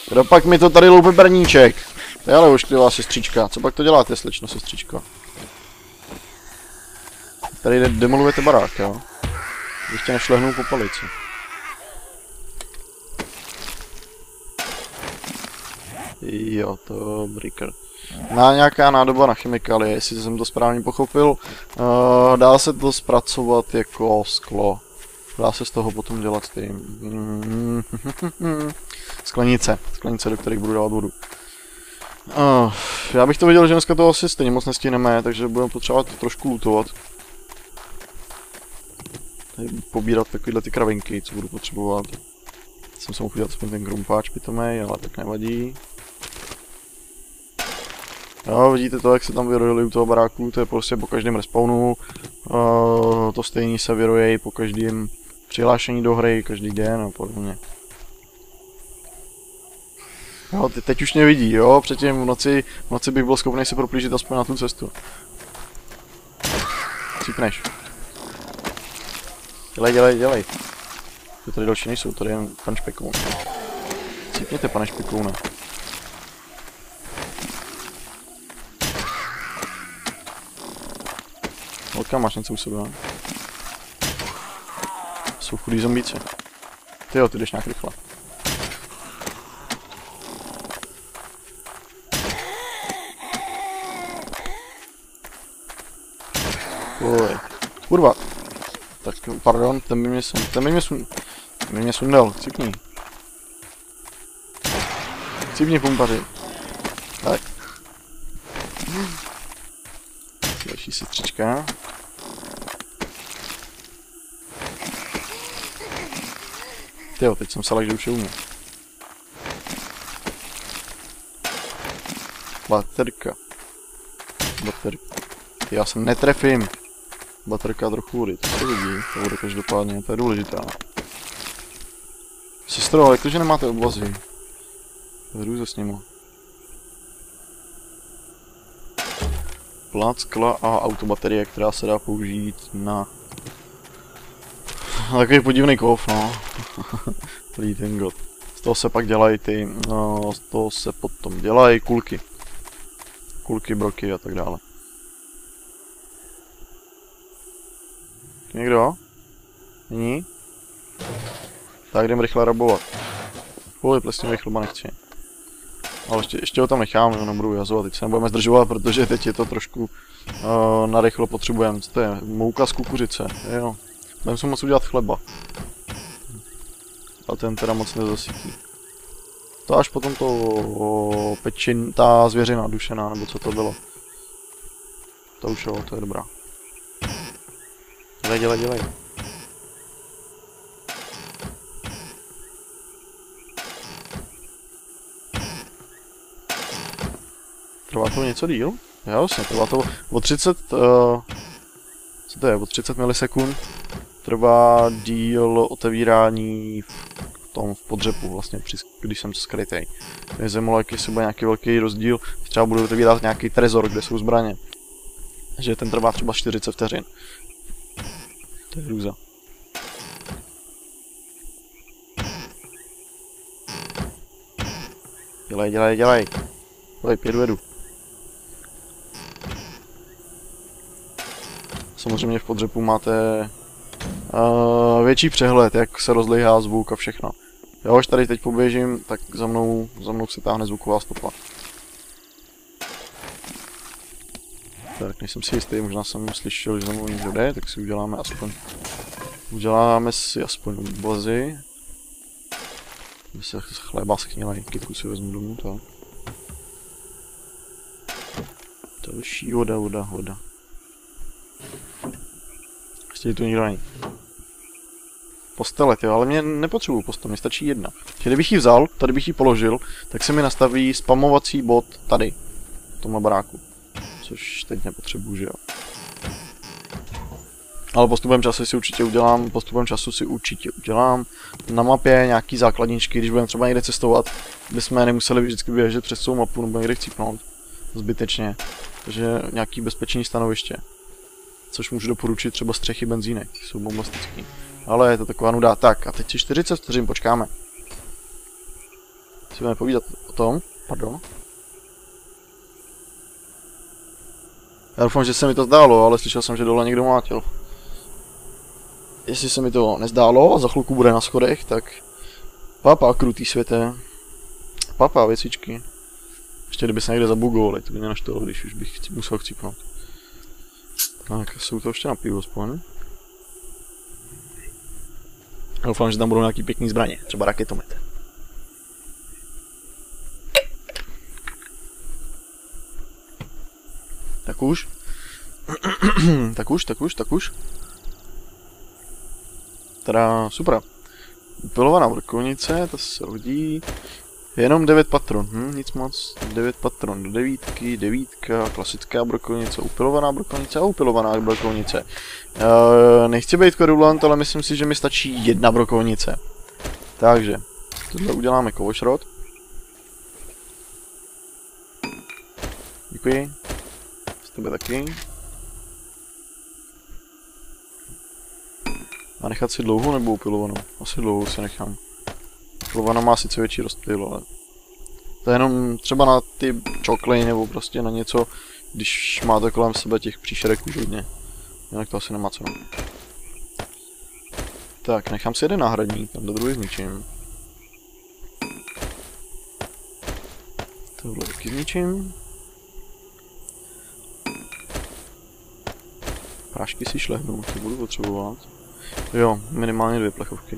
Kdo pak mi to tady loupe brníček? To je ale ošklivá sestřička. Co pak to děláte, slečno sestřičko? Tady demolujete barák, jo? Ještě nešlehnou po palici. Jo, to bricker. Nějaká nádoba na chemikálie, jestli jsem to správně pochopil. Dá se to zpracovat jako sklo. Dá se z toho potom dělat ty sklenice, do kterých budu dávat vodu. Já bych to viděl, že dneska to asi stejně moc nestihneme, takže budeme potřebovat trošku lootovat. Tady pobírat takovýhle ty kravinky, co budu potřebovat. Jsem se mohl udělat aspoň ten krumpáč pitomej, ale tak nevadí. Jo, vidíte to, jak se tam vyrojili u toho baráku, to je prostě po každém respawnu. To stejný se vyrojí po každém přihlášení do hry, každý den a podobně. Jo, teď už mě vidí, jo, předtím v noci bych byl schopný se proplížit aspoň na tu cestu. Cípneš. Dělej. To tady další nejsou, tady jen pan špekoun. Cípněte, pane špekoune. Holka, máš něco u sebe, ne? Jsou chudý zombíci. Ty jo, ty jdeš nějak rychle. Oj. Kurva. Tak, pardon, ten by mě sundal, cipni. Cipni, pumpaři. Tak. Další sestřička. Tyjo, teď jsem salak, že už je u mě. Baterka. Já se netrefím. Baterka trochu vody, to se vidí, to bude každopádně, to je důležitá. Sestro, jak to, že nemáte obvazy? Hru s nimi. Plát skla a autobaterie, která se dá použít na takový podivný kov, no. Ten god. Z toho se pak dělají z toho se potom dělají kulky. Kulky, broky a tak dále. Někdo? Není? Tak jdem rychle rabovat. Půjde plesnivý chleba nechci. Ale ještě ho tam nechám, jo, nebudu jazovat, teď se nebudeme zdržovat, protože teď je to trošku narychlo potřebujeme. Co to je? Mouka z kukuřice, jo. Budeme si moc udělat chleba. A ten teda moc nezasytí. To až potom to pečin, ta zvěřina dušená, nebo co to bylo. To už jo, to je dobrá. Dělej. Trvá to něco díl? Jo, vlastně, trvá to o 30... co to je? O 30 milisekund trvá díl otevírání v podřepu, vlastně, když jsem skrytej. Když zemolek, jestli bude nějaký velký rozdíl, třeba budu otevírat nějaký trezor, kde jsou zbraně. Že ten trvá třeba 40 vteřin. To je hrůza. Dělej. Pojď, jedu. Samozřejmě v podřepu máte větší přehled, jak se rozlihá zvuk a všechno. Jo, až tady teď poběžím, tak za mnou se táhne zvuková stopa. Tak, nejsem si jistý, možná jsem slyšel, že za mnou někdo jde, tak si uděláme si aspoň obvazy. Aby se chleba schnilej, kytku si vezmu domů, tak. Další voda. Ještě tu nikdo není. Postele, jo, ale mě nepotřebuju postel, mě stačí jedna. Že kdybych ji vzal, tady bych ji položil, tak se mi nastaví spamovací bod tady, v tomhle baráku. Což teď nepotřebuju, že jo. Ale postupem času si určitě udělám na mapě nějaký základničky, když budeme třeba někde cestovat, aby jsme nemuseli vždycky běžet přes celou mapu nebo někde chcípnout zbytečně. Takže nějaký bezpečný stanoviště. Což můžu doporučit třeba střechy benzínek, jsou bombastický. Ale je to taková nuda. Tak a teď si 40 vteřin počkáme. Si budeme povídat o tom. Pardon. Já doufám, že se mi to zdálo, ale slyšel jsem, že dole někdo mlátil. Jestli se mi to nezdálo a za chvilku bude na schodech, tak... Papa, krutý světe. Papa, věcičky. Ještě kdyby se někde zabugovali, to by mě naštvalo, když už bych musel chcípnout. Tak, jsou to ještě napiju aspoň. Doufám, že tam budou nějaký pěkný zbraně, třeba raketomet. Tak už. tak už. Teda, super. Upilovaná brokovnice, to se hodí. Jenom 9 patron, nic moc. 9 patron do devítky, devítka, klasická brokovnice, upilovaná brokovnice a upilovaná brokovnice. Nechci být korulant, ale myslím si, že mi stačí jedna brokovnice. Takže, tohle uděláme kovošrot. Děkuji. Z tebe taky. A nechat si dlouhou nebo upilovanou? Asi dlouhou si nechám. Upilovaná má sice větší rozptyl, ale... To je jenom třeba na ty čokly nebo prostě na něco, když máte kolem sebe těch příšerek už hodně. Jinak to asi nemá co. Tak, nechám si jeden náhradník, tam do druhý zničím. Tohle taky zničím. Prášky si šlehnu, to budu potřebovat. Jo, minimálně 2 plechovky.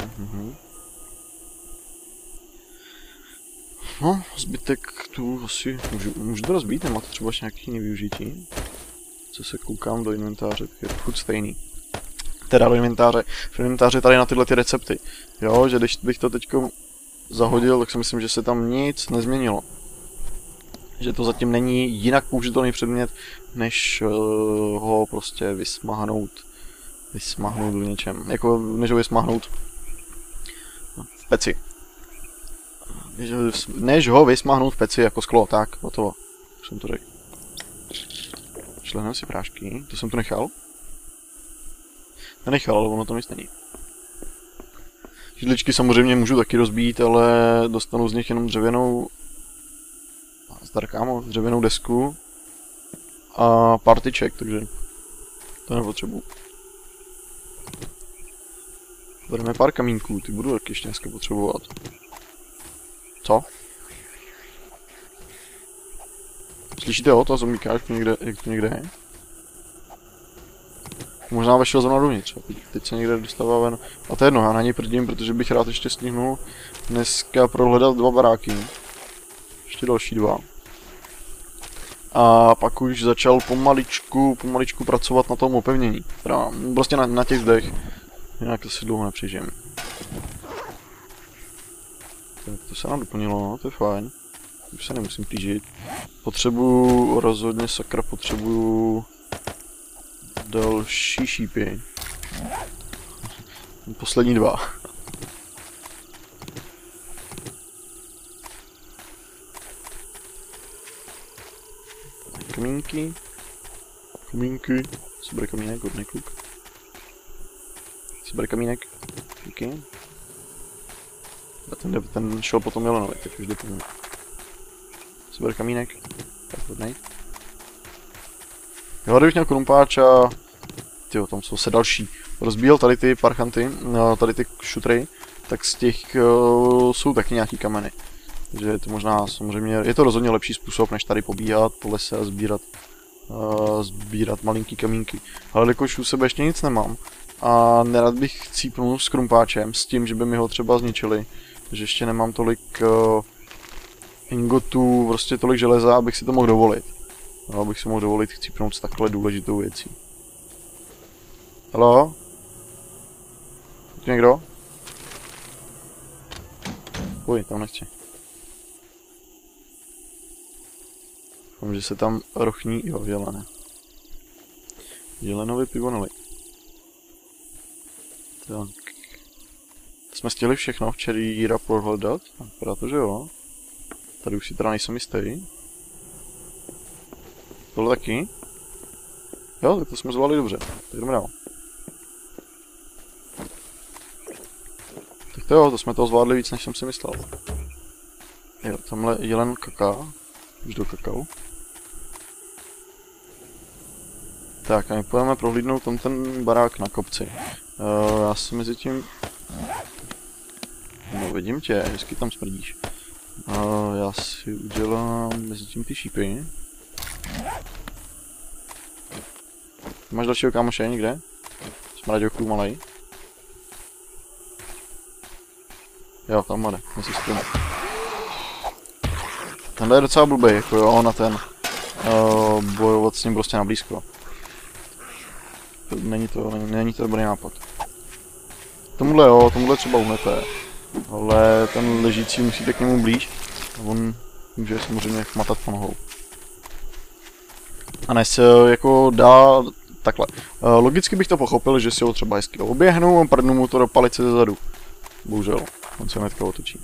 No, zbytek tu asi můžu to rozbít, nemá to třeba nějaký jiný využití. Co se koukám do inventáře, tak je to furt stejný. Teda do inventáře. V inventáře tady na tyhle ty recepty. Jo, že když bych to teďko zahodil, tak si myslím, že se tam nic nezměnilo. Že to zatím není jinak použitelný předmět, než ho prostě vysmahnout v něčem. Jako, než ho vysmahnout v peci. Než ho vysmahnout v peci jako sklo, tak, hotovo. Už jsem to řekl. Šlehneme si prášky, to jsem tu nechal. Nenechal, ale ono to nic není. Židličky samozřejmě můžu taky rozbít, ale dostanu z nich jenom dřevěnou... Zdar kámo, dřevěnou desku. A pár tyček, takže... To nepotřebuji. Bereme pár kamínků, ty budu taky ještě dneska potřebovat. Co? Slyšíte ho, to zombíka, jak to někde je? Možná vešel zrovna dovnitř, teď se někde dostává ven. A to je jedno, já na něj prdím, protože bych rád ještě stihnul dneska prohledat 2 baráky. Ještě další 2. A pak už začal pomaličku pracovat na tom opevnění. Teda prostě na těch zdech. Jinak to si dlouho nepřežijem. Tak to se nám doplnilo, no, to je fajn. Už se nemusím plížit. Potřebuju, rozhodně sakra, potřebuju další šípy. Poslední 2. Kamínky. Super kamínek, hodný kluk. Super kamínek. Díky. Ten šel potom Jelenovi, tak už jde po mně. Super kamínek. Tak hodnej. Jo, kdybych měl krumpáča... Tyjo, tam jsou se další. Rozbíjel tady ty parchanty, tady ty šutry, tak z těch jsou taky nějaký kameny. Takže je to možná samozřejmě, je to rozhodně lepší způsob, než tady pobíhat po lese a sbírat malinký kamínky. Ale jakož u sebe ještě nic nemám a nerad bych chcípnul s krumpáčem s tím, že by mi ho třeba zničili. Takže ještě nemám tolik ingotů, prostě tolik železa, abych si to mohl dovolit. No, abych si mohl dovolit chcípnout s takhle důležitou věcí. Haló? Je tu někdo? Uj, tam nechci. Doufám, že se tam rochní, jo, jelené. Jelenovi pivo nelej. Tak. Jsme stihli všechno včera prohledat, vypadá to, že jo. Tady už si teda nejsem jistý. Tohle taky? Jo, tak to jsme zvládli dobře, tak jdeme dál. Tak to jo, to jsme toho zvládli víc, než jsem si myslel. Jo, tamhle jelen kaká. Už do kakao. Tak a my půjdeme prohlídnout tam ten barák na kopci. Já si mezi tím... No vidím tě, hezky tam smrdíš. Já si udělám mezi tím ty šípy. Máš dalšího kámoše někde? Smraďochů malej. Jo, tam jde, musí spěnout. Tenhle je docela blbej, jako jo, na ten bojovat s ním prostě na blízko. Není to dobrý nápad. Tomuhle jo, tomuhle třeba umete. Ale ten ležící musíte k němu blíž. A on může samozřejmě chmatat po nohou. A než se jako dá takhle. Logicky bych to pochopil, že si ho třeba hezky oběhnu a prdnu mu to do palice zezadu. Bohužel, on se hnedka otočí.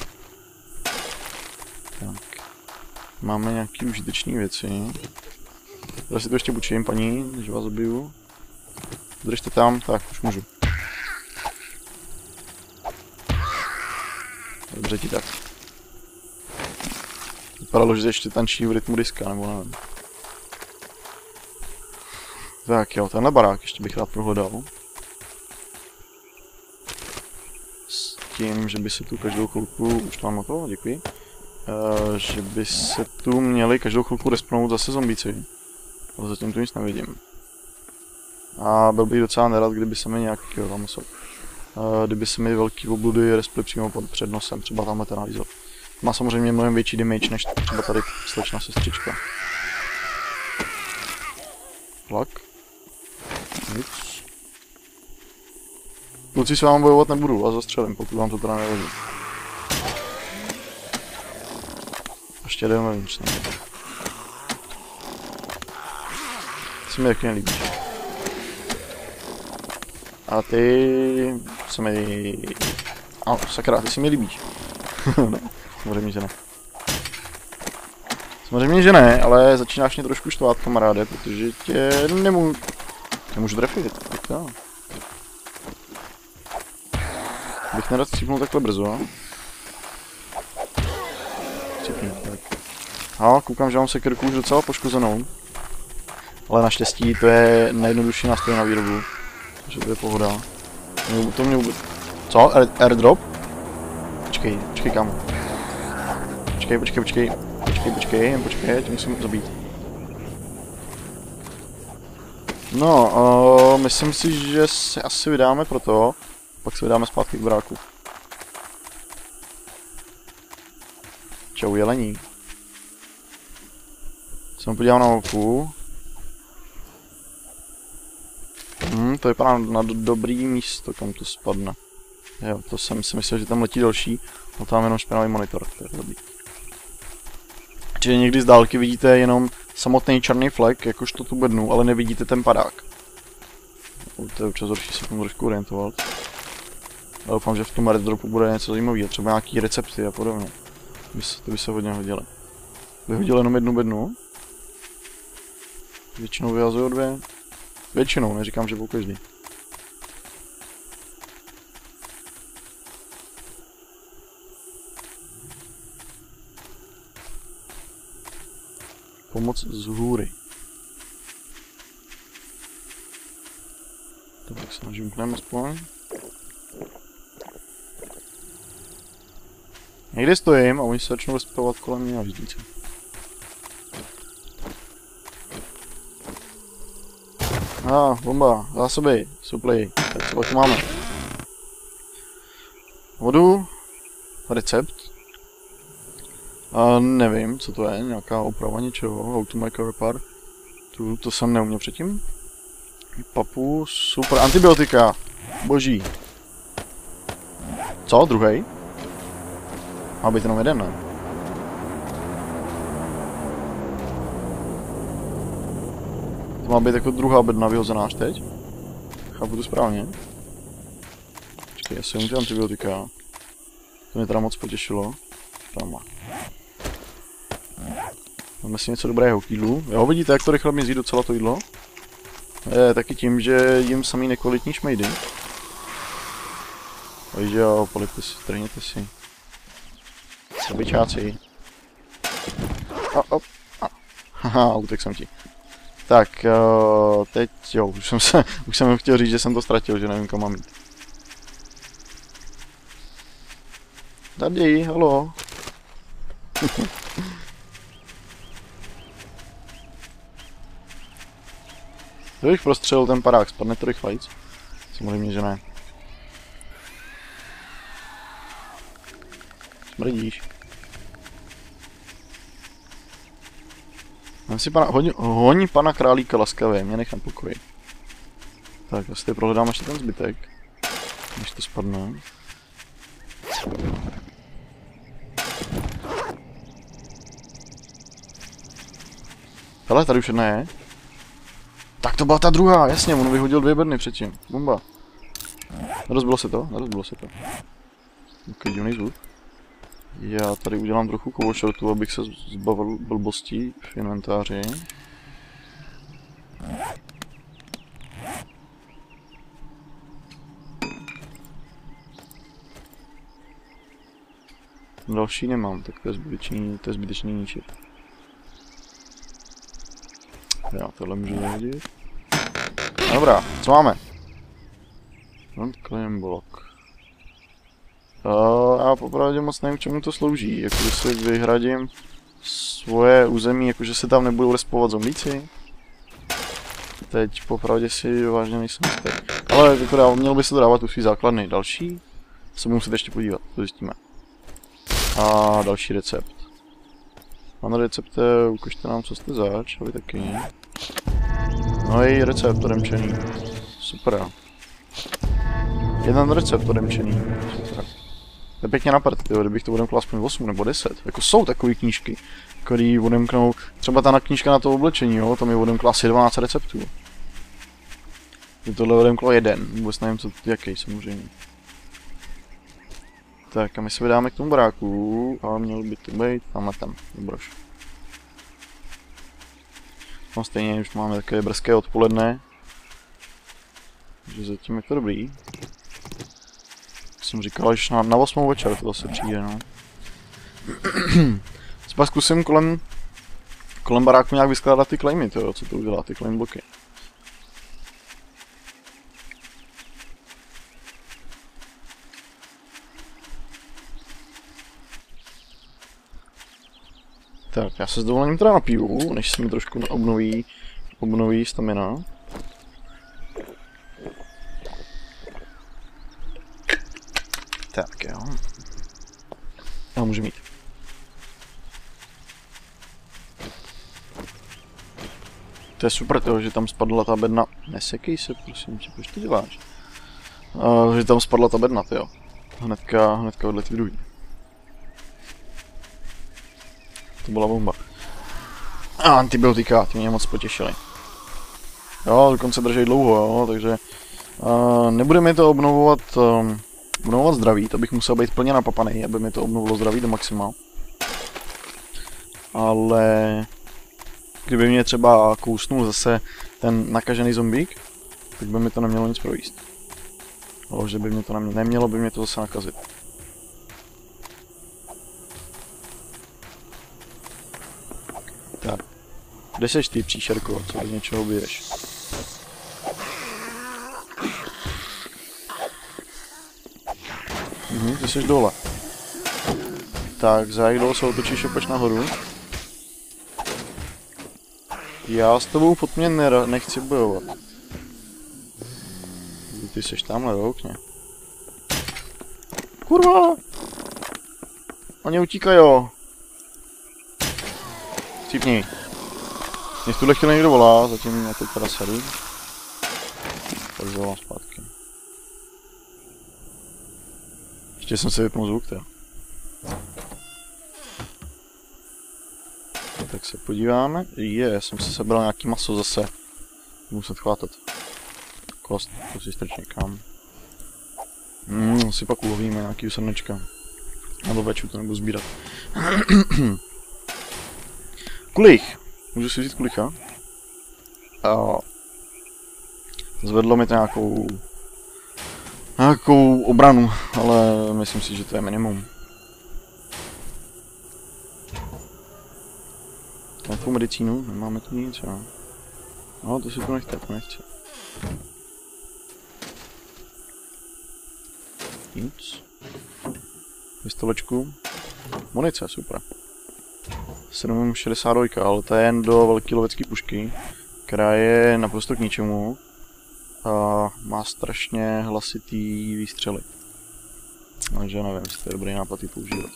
Tak. Máme nějaký užitečné věci. Tady si to ještě bučím, paní, než vás zabiju. Držte tam, tak už můžu. Dobře ti tak. Vypadalo, že ještě tančí v rytmu diska, nebo nevím. Tak jo, tenhle barák ještě bych rád prohledal. S tím, že by se tu každou chvilku, už to mám na to, děkuji. Že by se tu měli každou chvilku respawnout zase zombíci. Ale zatím tu nic nevidím. A byl bych docela nerad, kdyby se mi nějaký, jo, tam jsou. Kdyby se mi velký obludy resply přímo před nosem, třeba tamhle ten analýzor. Má samozřejmě mnohem větší damage než třeba tady slečna sestřička. Tlak. Nic. Kluci s vámi bojovat nebudu, vás zastřelím, pokud vám to teda nevadí. Ještě jeden vevnitř. Se mi taky nelíbíš. A ty se mi... A sakra, ty se mi líbíš. Ne, samozřejmě, že ne. Samozřejmě, že ne, ale začínáš mě trošku štvát, kamaráde, protože tě nemůžu trefit, tak jo. Bych nerad střípnul takhle brzo. Střípnu, tak. A koukám, že mám sekerku už docela poškozenou. Ale naštěstí to je nejjednodušší nástroj na výrobu. Takže to je pohoda. To mě vůbec... Co? Airdrop? Počkej, kámo. Počkej, tě musím zabít. No, myslím si, že se asi vydáme pro to. Pak se vydáme zpátky k baráku. Čau, jelení. Jsem podíval na mapu. To vypadá na dobrý místo, kam to spadne. Jo, to jsem si myslel, že tam letí další, no tam jenom špinavý monitor, to je dobrý. Čili někdy z dálky vidíte jenom samotný černý flek, jakožto tu bednu, ale nevidíte ten padák. To je občas horší se tomu trošku orientovat. Já doufám, že v tom airdropu bude něco zajímavého, třeba nějaký recepty a podobně. To by se hodně hodilo. Vyhodil jenom jednu bednu. Většinou vyhazují dvě. Většinou, neříkám, že po každý. Pomoc z hůry. Tak se nažumkneme aspoň. Někde stojím a oni se začnou vystupovat kolem mě a vždycky. Bomba, zásoby, supply, tak co tu máme? Vodu, recept. Nevím, co to je, nějaká oprava něčeho, how to make a repair. To jsem neuměl předtím. Papu, super, antibiotika, boží. Co, druhej? Má být jenom jeden, ne? To má být jako druhá bedna vyhozená až teď? Chápu to správně? Počkej, já jsem ty antibiotika. To mě teda moc potěšilo. Tam. Máme si něco dobrého k jídlu. Jo, vidíte, jak to rychle mizí docela to jídlo? Je taky tím, že jim samý nekvalitní šmejdy. Takže jo, polipte si, trhněte si. Obyčáci. Haha, utek jsem ti. Tak, teď jo, už jsem chtěl říct, že jsem to ztratil, že nevím, kam mám jít. Tady, halo. Kdybych prostřelil ten parák, spadne to rychlejc? Samozřejmě, že ne. Smrdíš. Honí pana králíka laskavě, mě nechám pokoji. Tak, asi tady prohledám ještě ten zbytek. Než to spadne. Hele, tady už jedna je. Tak to byla ta druhá, jasně, on vyhodil 2 bedny předtím. Bomba. Nerozbilo se to? Nerozbilo se to. Takový divný zvuk. Já tady udělám trochu kovošortu, abych se zbavil blbostí v inventáři. Další nemám, tak to je zbytečný ničit. Já tohle můžu zahodit. Dobrá, co máme? Front claim block. Já popravdě moc nevím, k čemu to slouží. Jakože si vyhradím svoje území, jakože se tam nebudou respawovat zombíci. Teď popravdě si vážně nejsem jistý. Ale jako měl by se to dávat u svý základny. Další? Se budu muset ještě podívat, to zjistíme. A další recept. Máme recepte, ukažte nám, co jste zač, a vy taky. No i recept odemčený. Super. Jeden recept odemčený. Super. To je pěkně na prd, kdybych to odemkl aspoň 8 nebo 10. Jako jsou takové knížky, které odemknou, třeba ta knížka na to oblečení, jo, tam je odemkla asi 12 receptů. Tohle odemklo 1, vůbec nevím, co, jaký samozřejmě. Tak a my se vydáme k tomu baráku, a měl by to být tamhle tam, dobroš. No stejně už máme takové brzké odpoledne. Takže zatím je to dobrý. Jsem říkal, že na 8 večer to zase přijde, no. Třeba zkusím kolem baráku nějak vyskládat ty claimy, tyjo, co to udělá, ty claim bloky. Tak, já se s dovolením teda napiju, než se mi trošku obnoví stamina. Tak jo. Já můžu mít. To je super toho, že tam spadla ta bedna. Nesekej se, prosím tě, proč to děláš? Že tam spadla ta bedna, jo. Hnedka vedle ty druhý. To byla bomba. A antibiotika, ty mě moc potěšily. Jo, dokonce drží dlouho, jo, takže nebudeme to obnovovat zdraví, to bych musel být plně napapaný, aby mi to obnovilo zdraví do maxima. Ale kdyby mě třeba kousnul zase ten nakažený zombík, tak by mi to nemělo nic projíst. Ale že by mě to nemělo by mě to zase nakazit. Tak. Kde seš ty, příšerko, co z něčeho ubiješ? Ty jsi dole. Tak, zajdol se otočíš opač nahoru. Já s tebou pod mě nechci bojovat. Ty jsi tamhle do okně. Kurva! Oni utíkají. Cípni. Mě v tuhle chvíli někdo volá, zatím já teď teda sedu. Tak zavolám zpátky. Ještě jsem si vypnul zvuk, teda. Tak se podíváme. Já jsem si sebral nějaký maso zase. Budu muset chvátat. Kost, to si strč někam. Si pak ulovíme nějaký srnečka. Na to večer to nebudu sbírat. Kulich! Můžu si vzít kulicha? Zvedlo mi to nějakou obranu, ale myslím si, že to je minimum. Nějakou medicínu? Nemáme tu nic, jo. No, to si to nechte, to nechci. Nic. Pistolečku. Munice, super. 7,62, ale to je jen do velké lovecké pušky, která je naprosto k ničemu. A má strašně hlasitý výstřely. Takže nevím, jestli to je dobrý nápad ji používat.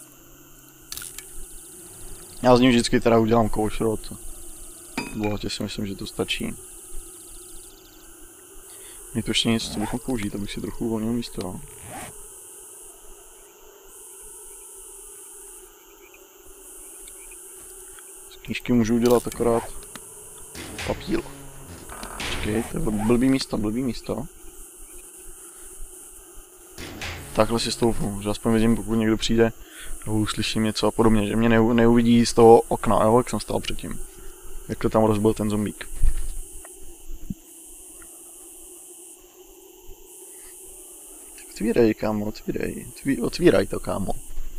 Já z ní vždycky teda udělám koušrot. Bohatě si myslím, že to stačí. Je to ještě něco, co bych mohl použít, abych si trochu uvolnil místo. Z knížky můžu udělat akorát papír. Počkej, to je blbý místo. Takhle si stoupnu, že aspoň vidím, pokud někdo přijde, nebo uslyším něco a podobně, že mě neuvidí z toho okna, jo, jak jsem stál předtím. Jak to tam rozbil ten zombík. Otvírej, kámo, otvírej. Otvíraj to, kámo.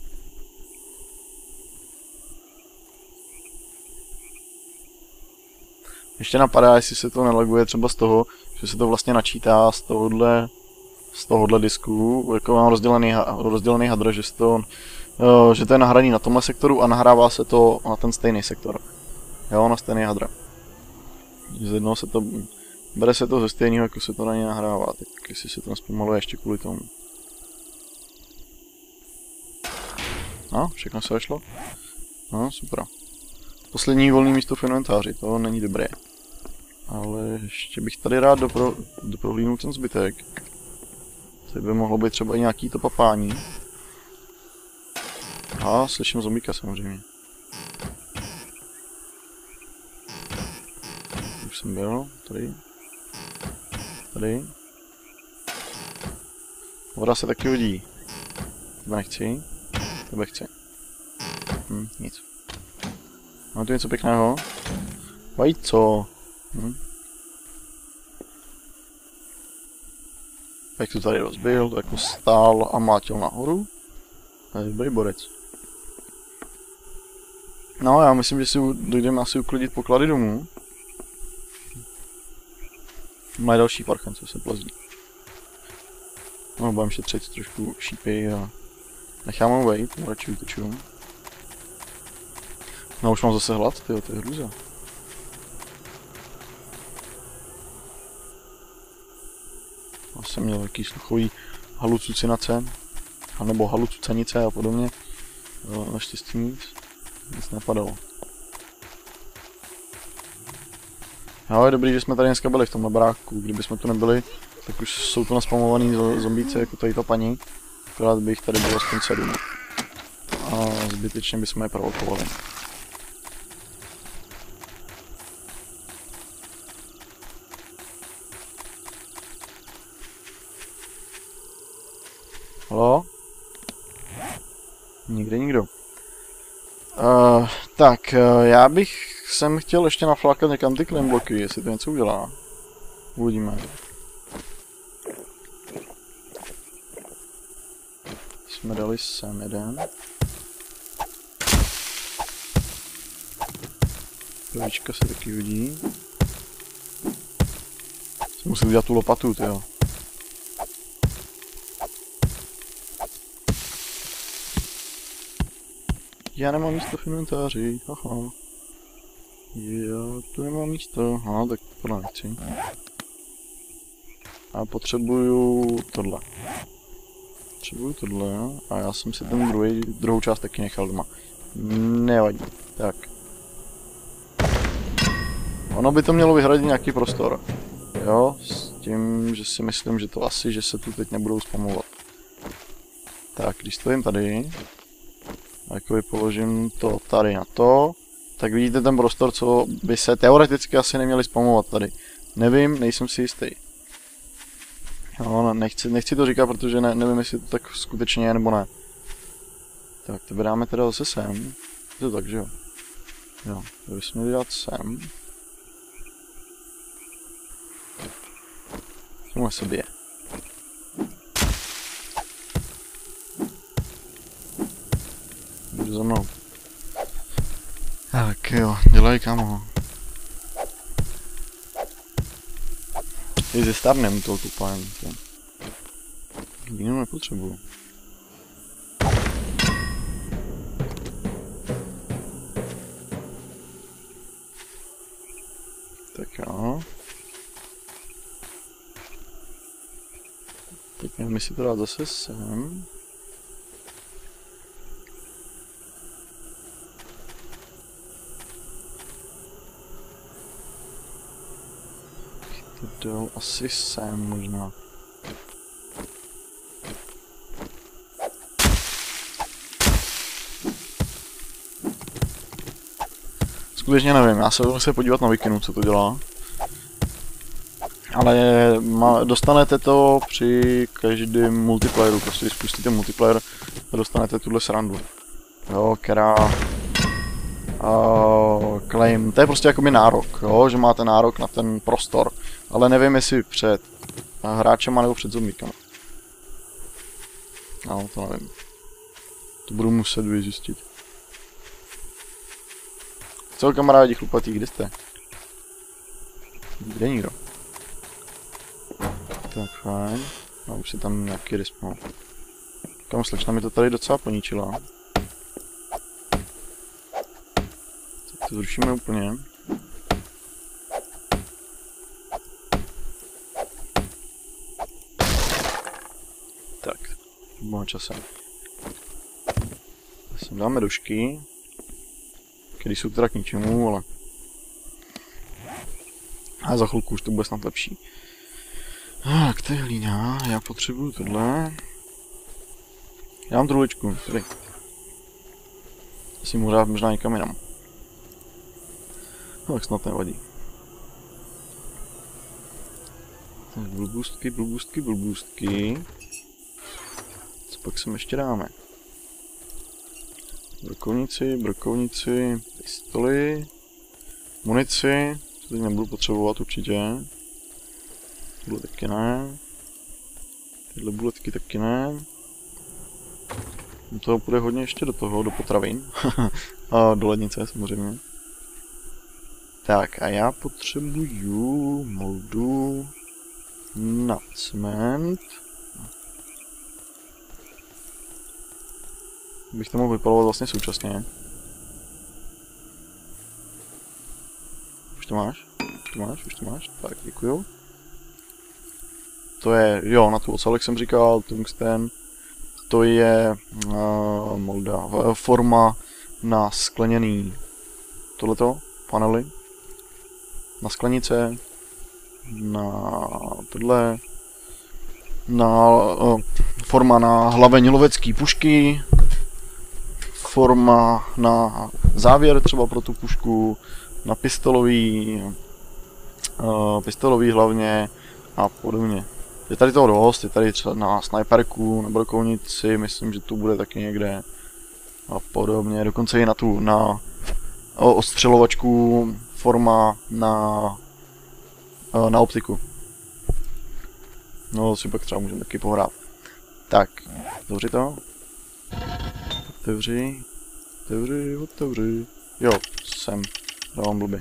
Ještě napadá, jestli se to nelaguje třeba z toho, že se to vlastně načítá z tohohle disku, jako mám rozdělený hadr, že to je nahraný na tomhle sektoru a nahrává se to na ten stejný sektor. Jo, na stejný hadr. Z jednoho se to, bere se to ze stejného, jako se to na ně nahrává, tak jestli se to zpomaluje ještě kvůli tomu. No, všechno se vešlo. No, super. Poslední volný místo v inventáři, to není dobré. Ale ještě bych tady rád doprohlídnul ten zbytek. Tady by mohlo být třeba i nějaký to papání. A slyším zombíka samozřejmě. Už jsem byl, tady. Tady. Voda se taky hodí. Tebe nechci. Tebe chci. Nic. Máme tu něco pěkného. Vajco. Jak to tady rozbil, to jako stál a mlátil nahoru. To je dobrý borec. No, já myslím, že si dojdeme asi uklidit poklady domů. Má další parchan, co se plazí. No, budeme šetřit trošku šípy a nechám ho vejít, radši uteču. No, už mám zase hlad, tyjo, to je hruza. Já jsem měl jaký sluchový halucinace, nebo halucinice a podobně. Naštěstí nic nepadalo. Jo, je dobrý, že jsme tady dneska byli v tomhle baráku. Kdyby jsme tu nebyli, tak už jsou tu naspamovaný zombíci, jako tady ta paní. Akorát by jich tady bylo aspoň 7. A zbytečně bychom je provokovali. Halo? Nikde nikdo. Tak, já bych sem chtěl ještě naflákat někam ty clean bloky, jestli to něco udělá. Uvidíme. Jsme dali sem jeden. Pravička se taky hodí. Jsem musel udělat tu lopatu, tyjo. Já nemám místo v inventáři, haha. Já tu nemám místo, aha, tak tohle nechci. A potřebuju tohle. A já jsem si ten druhou část taky nechal doma. Nevadí, tak. Ono by to mělo vyhradit nějaký prostor. Jo, s tím, že si myslím, že to asi, že se tu teď nebudou spamovat. Tak, když stojím tady, a jakoby položím to tady na to, tak vidíte ten prostor, co by se teoreticky asi neměli spamovat tady. Nevím, nejsem si jistý. No, nechci to říkat, protože nevím, jestli to tak skutečně je nebo ne. Tak, to dáme teda zase sem. Je to tak, že jo? Jo, to bychom měli dát sem. Tohle se bije. Jdu za mnou. Tak, jo, dělej kámo. Je ze starnem toho kupání. Jinou nepotřebuju. Tak jo. Teď nevím, si to dát zase sem. To dal asi sem možná. Skutečně nevím, já se budu muset podívat na Wikinu, co to dělá. Ale dostanete to při každém multiplayeru, prostě když spustíte multiplayer, dostanete tuhle srandu. Jo, která... claim, to je prostě jakoby nárok, jo, že máte nárok na ten prostor. Ale nevím, jestli před hráčema nebo před zombíkama. No, to nevím. To budu muset vyzjistit. Co kamarádi chlupatí, kde jste? Kde nikdo? Tak fajn. A už si tam nějaký respawn. Kam slečna mi to tady docela poničila. Tak to zrušíme úplně. Tak, máme časem. Sem dáme došky. Který jsou teda k ničemu, ale... A za chvilku už to bude snad lepší. Tak, to je hlína, já potřebuju tohle. Já mám truhličku, tady. Si můžu dát možná někam jinam. No, tak snad nevadí. Tak, blbůstky, blbůstky, blbůstky. Co pak sem ještě dáme? Brokovnici, pistoli, munici, to teď nebudu potřebovat určitě. Tohle taky ne. Tyhle buletky taky ne. To půjde hodně ještě do toho, do potravin. A do lednice samozřejmě. Tak a já potřebuju moldu na cement. Bych to mohl vypalovat vlastně současně. Už to máš? Už to máš? Tak, děkuju. To je, jo, na tu ocel, jak jsem říkal, tungsten. To je molda, forma na skleněný tohleto, panely. Na sklenice. Na tohle. Forma na hlaveň lovecký pušky. Forma na závěr třeba pro tu pušku, na pistolový hlavně a podobně. Je tady toho dost, je tady třeba na sniperku, na brokovnici, myslím, že tu bude taky někde a podobně, dokonce i na ostřelovačku forma na optiku. No, si pak třeba můžeme taky pohrát. Tak, otevři to. Otevři. Jo, jsem. Dávám blbě.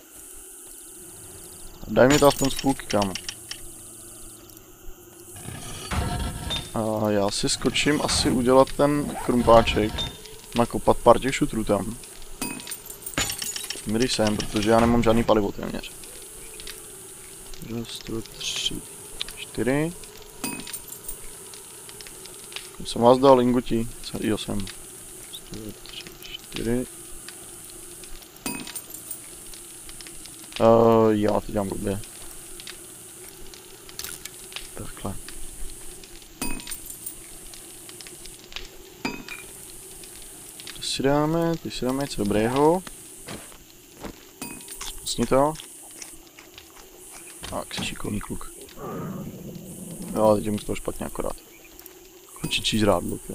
Daj mi to aspoň z půlky, kámo. A já si skočím asi udělat ten krumpáček. Nakopat pár těch šutrů tam. Když sem, protože já nemám žádný palivo téměř. 1, 2, 3, 4. Kam jsem vás dal, ingoti? Jo, jsem. 1, 2, 3, 4. Já to dělám blbě. Takhle. To si dáme něco dobrého. Spustni to. Tak, jsi šikovný kluk. Jo, teď mu to špatně akorát. Kočičí žrádlo, jo.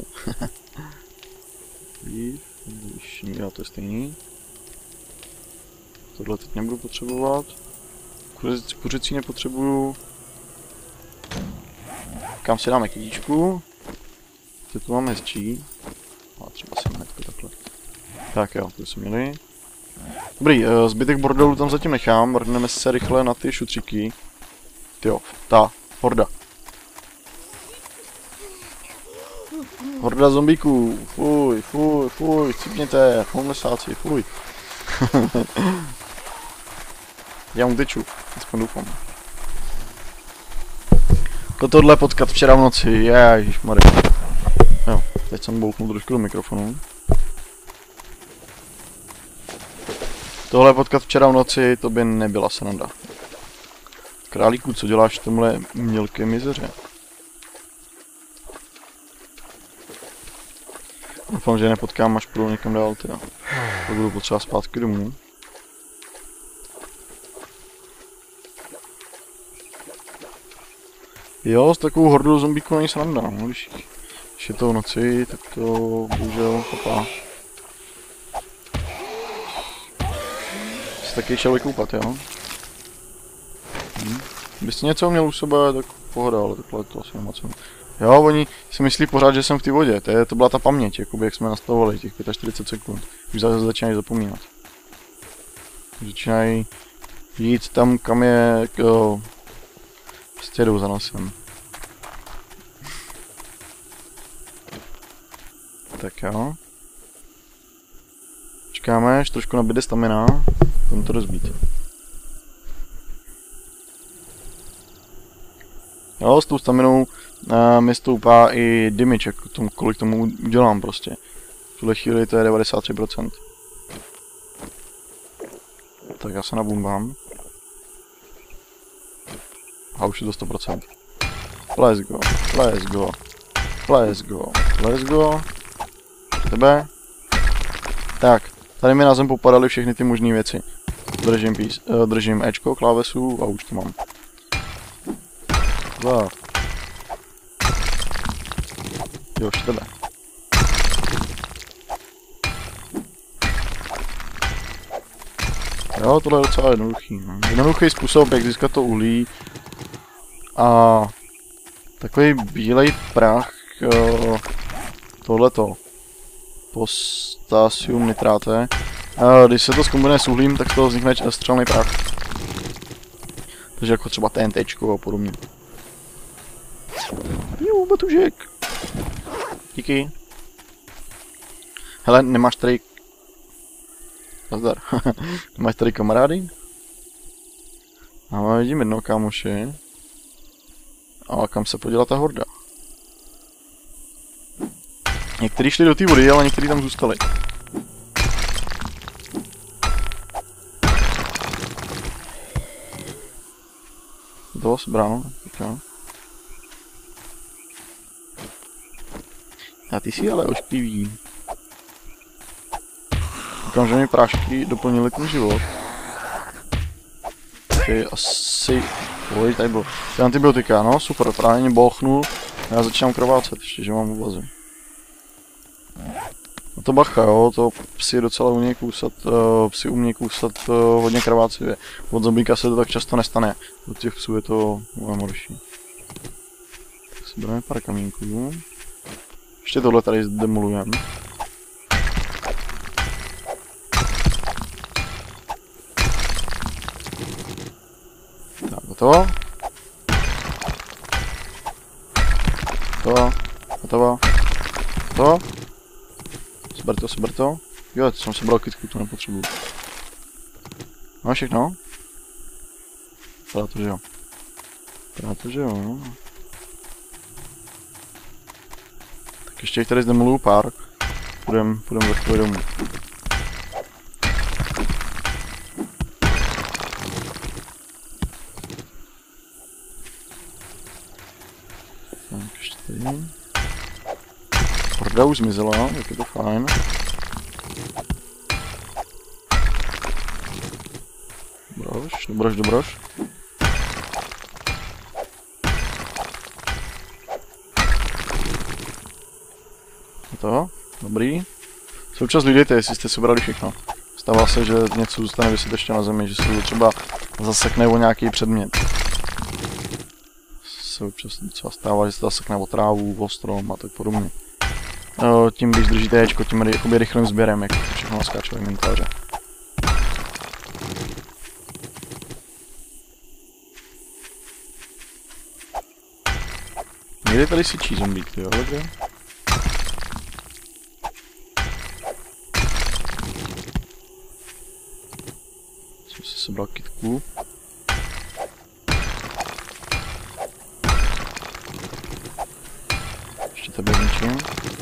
Jo, to je stejný. Tohle teď nebudu potřebovat. Kuřecí nepotřebuju. Kam si dáme kytíčku. Teď tu máme hezčí. A třeba si hnedko takhle. Tak jo, to jsme měli. Dobrý, zbytek bordelu tam zatím nechám, vrhneme se rychle na ty šutříky. Tyjo, ta horda. Horda zombíků, fuj, fuj, fuj, cipněte, homelessáci, fuj. Já uteču, aspoň doufám. Tohle potkat včera v noci, ježišmarja. Jo, teď jsem bouknul trošku do mikrofonu. Tohle potkat včera v noci, to by nebyla sranda. Králíku, co děláš v tomhle mělkém jezeře? Doufám, že nepotkám, až půjdu někam dál, teda. To budu potřeba zpátky domů. Jo, s takovou hordou zombíků není sranda, no, když je to v noci, tak to bohužel papá. Se taky šel vykoupat, jo? Kdybyste něco měl u sebe, tak pohoda, ale takhle to asi nemá co. Jo, oni si myslí pořád, že jsem v té vodě, to byla ta paměť, jakoby jak jsme nastavovali, těch 45 sekund. Už zase začínají zapomínat. Začínají jít tam, kam je, prostě jdou za nosem. Tak jo. Čekáme, až trošku nabíde stamina, budeme to rozbít. Jo, s tou staminou mi stoupá i damage, kolik tomu udělám prostě. V tuhle chvíli to je 93%. Tak já se nabumbám. A už je to 100%. Let's go, let's go, let's go, let's go. Tebe. Tak, tady mi na zem popadaly všechny ty možné věci. Držím Ečko, klávesu a už to mám. Dva. Jo, tebe. Jo, tohle je docela jednoduchý. No. Jednoduchý způsob, jak získat to uhlí. A takový bílej prach, tohleto. Potassium nitráte. Když se to zkombinuje s uhlím, tak z toho vznikne střelný prach. Takže jako třeba TNTčko a podobně. Jo, batužek. Díky. Hele, nemáš tady... Nazdar. Nemáš tady kamarády? A vidím jednoho kámoše. A kam se poděla ta horda? Někteří šli do té vody, ale někteří tam zůstali. To bráno, tak jo. A ty jsi ale ošklivý. Říkám, že mi prášky doplnily ten život. Okay, asi... Oj, tady byl. To je antibiotika, no super, právě mě bouchnul. Já začínám krvácet, ještě, že mám úvazy. No to bacha, jo, to psi docela umějí kousat, psi umějí kousat hodně krvácivě. Od zombíka se to tak často nestane, od těch psů je to mnohem horší. Tak si bereme pár kamínků. Ještě tohle tady zdemolujeme. Tak, gotovo. Gotovo, gotovo, gotovo. Seber to. Jo, to jsem sebral kytku, to nepotřebuju. No všechno? Vypadá to, že jo. Vypadá to, že jo, no. Tak ještě jich tady zdemoluju pár. Půjdem ve chvíli domů. Tak ještě tady. Horda už zmizela, tak je to fajn. Dobroš. To, dobrý. Součas hlídejte, jestli jste sebrali všechno. Stává se, že něco zůstane vyset ještě na zemi, že se to třeba zasekne o nějaký předmět. Se občas docela stává, že se zasekne o trávu, o strom a tak podobně. Tím, když držíte Ečko, tím jakoby rychlým sběrem, jak to všechno naskáče v inventáře. Někde tady syčí zombík, jo, dobře. Jsem si sebral kytku. Ještě tebe zničím.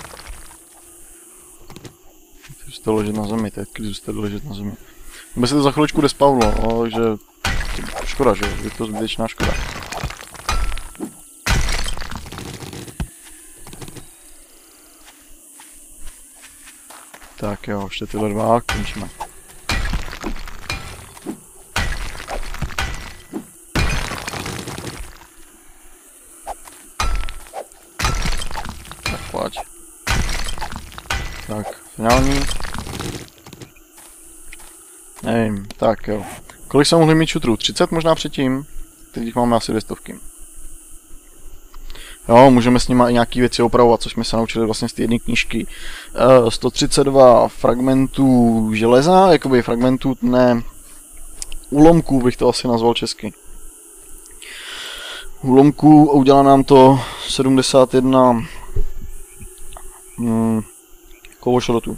Zůstal ležet na zemi, tak zůstal ležet na zemi. By se to za chviličku despavlo, no, takže škoda, že? Je to zbytečná škoda. Tak jo, ještě tyhle dva, končíme. Tak pojď. Tak, finální. Nevím, tak jo. Kolik jsem mohli mít šutrů? 30 možná předtím? Teď jich máme asi 200. Jo, můžeme s nimi i nějaký věci opravovat, což jsme se naučili vlastně z té jedné knížky. 132 fragmentů železa, jakoby fragmentů, ne, úlomků bych to asi nazval česky. Úlomků a udělá nám to 71 kovošrotů.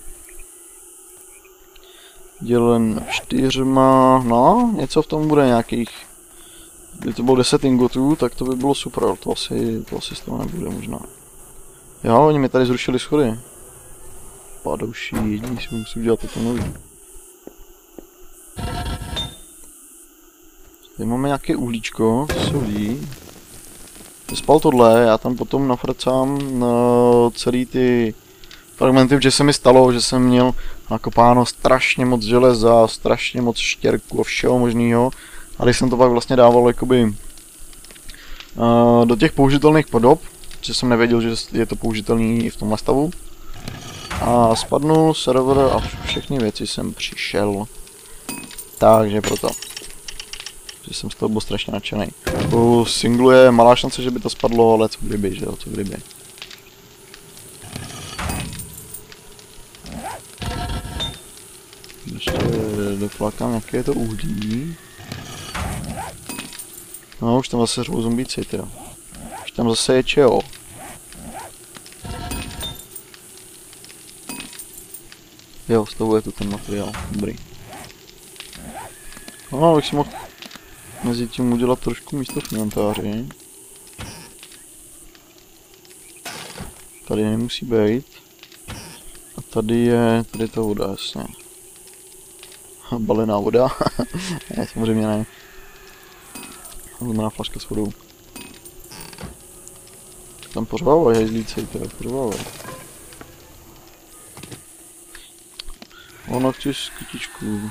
Dělen 4, no, něco v tom bude nějakých. Kdyby to bylo 10 ingotů, tak to by bylo super, to asi z toho nebude možná. Jo, oni mi tady zrušili schody. Padouší, jediný si musím udělat toto nový. Tady máme nějaké uhlíčko, co se hodí. Spal tohle, já tam potom nafrcám na celý ty fragmenty, protože se mi stalo, že jsem měl nakopáno strašně moc železa, strašně moc štěrku a všeho možného. A když jsem to pak vlastně dával jakoby do těch použitelných podob, že jsem nevěděl, že je to použitelný i v tomhle stavu. A spadnul server a všechny věci jsem přišel. Takže proto. Že jsem z toho byl strašně nadšený. U singlu je malá šance, že by to spadlo, ale co kdyby, že jo, co kdyby. Ještě doplakám, jaké je to uhlí. No, už tam zase řvou zombíci, tyjo. Už tam zase je čeho. Jo, stavuje tu ten materiál, dobrý. No, bych si mohl mezi tím udělat trošku místo v inventáři. Tady nemusí být. A tady je ta voda, jasně. Balená voda. Ne, samozřejmě ne. Znamená flaška s vodou. Tam pořvávají hejzlíci, teda pořvávají. Ono chceš kytičku.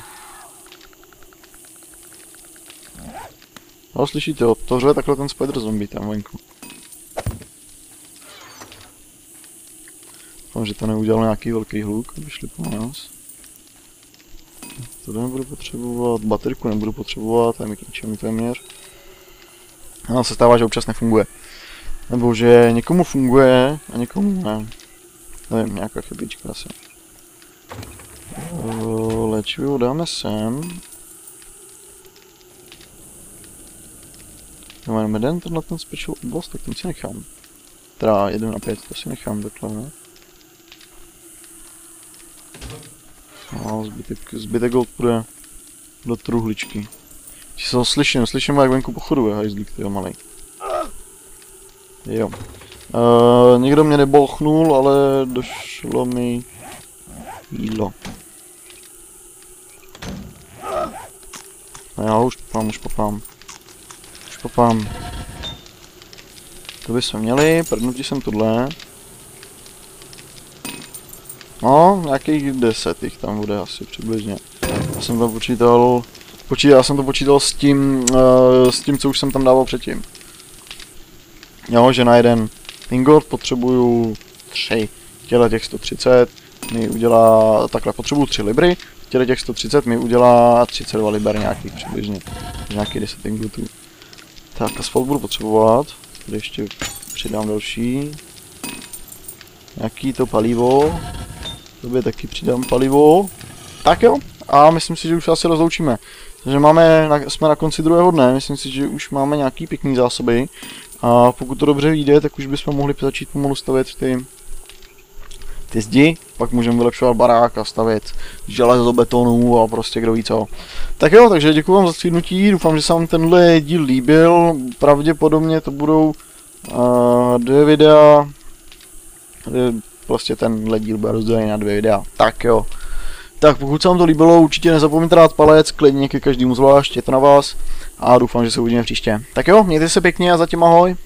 No, slyšíte, to řve takhle ten spider zombie tam venku. Doufám, že to neudělal nějaký velký hluk, aby šli po nás. Tohle nebudu potřebovat, baterku nebudu potřebovat, tam je k ničemu téměř. No, se stává, že občas nefunguje. Nebo že někomu funguje a někomu ne. Nevím, nějaká chybička asi. Léčivou dáme sem. Máme jeden tenhle ten special oblast, tak ten si nechám. Teda 1 na 5, to si nechám takhle, ne? No, zbytek gold půjde do truhličky. Když se ho slyším jak venku pochoduje, hajzlík, tyjo malej. Jo. Někdo mě nebolchnul, ale došlo mi jídlo. A já už popám. To bychom měli, prdnutí jsem tohle. No, nějakých 10 jich tam bude asi přibližně. Já jsem to počítal s tím, co už jsem tam dával předtím. Jo, že na jeden ingot potřebuju 3. Těch 130 mi udělá, takhle potřebuju 3 libry, těch 130 mi udělá 32 liber nějakých přibližně. Nějakých 10 ingotů. Tak, asfalt budu potřebovat, tady ještě přidám další. Nějaký to palivo. Tobě taky přidám palivo. Tak jo, a myslím si, že už asi rozloučíme. Takže jsme na konci druhého dne, myslím si, že už máme nějaký pěkný zásoby. A pokud to dobře vyjde, tak už bychom mohli začít pomalu stavět ty zdi, pak můžeme vylepšovat barák a stavět železo, betonu a prostě kdo ví co. Tak jo, takže děkuji vám za střídnutí, doufám, že se vám tenhle díl líbil, pravděpodobně to budou 2 videa, prostě tenhle díl bude rozdělený na 2 videa, tak jo. Tak pokud se vám to líbilo, určitě nezapomeňte dát palec, klidně ke každému zvlášť, je to na vás a doufám, že se uvidíme příště. Tak jo, mějte se pěkně a zatím ahoj.